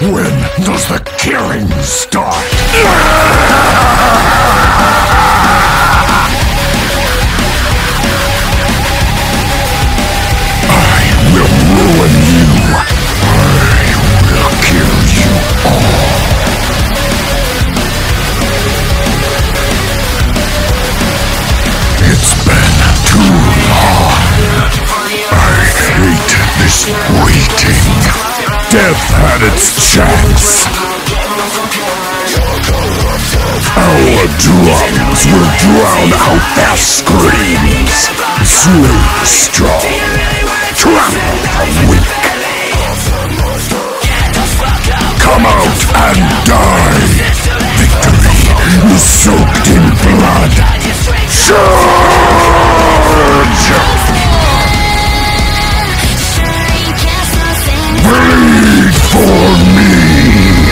When does the killing start? I will ruin you. I will kill you all. It's been too long. I hate this waiting. Death had its chance. Our drums will drown out their screams. Slay the strong, trample the weak. Come out and die. Victory is soaked in blood. Charge! Bleed for me!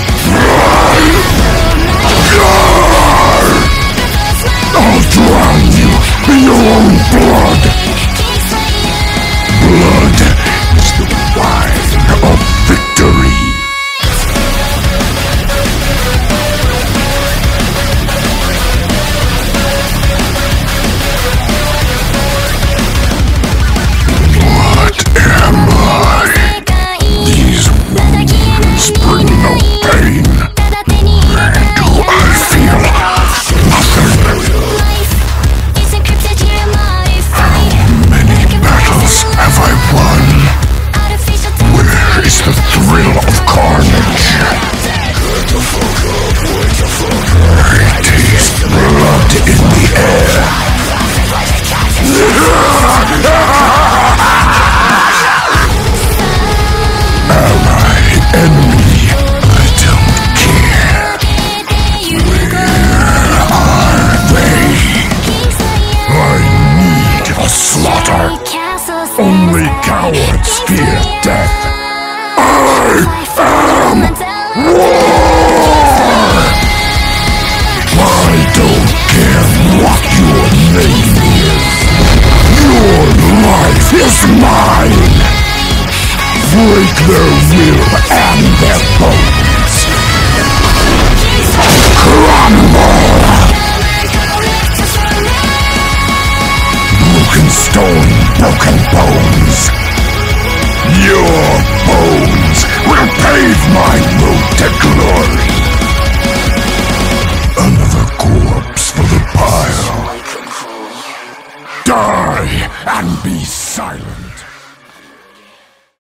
I'll drown you in your own blood! Blood is the wine of victory! What am I? These wounds bring no pain. Do I feel nothing? How many battles have I won? Where is the thrill of carnage? I taste blood in the air. Ally, enemy, I don't care. Where are they? I need a slaughter. Only cowards fear death. I am war! I don't care what your name is. Your life is mine. Break their will and their bones. Crumble! Broken stone, broken bones. Your bones will pave my road to glory. Another corpse for the pile. Die and be silent.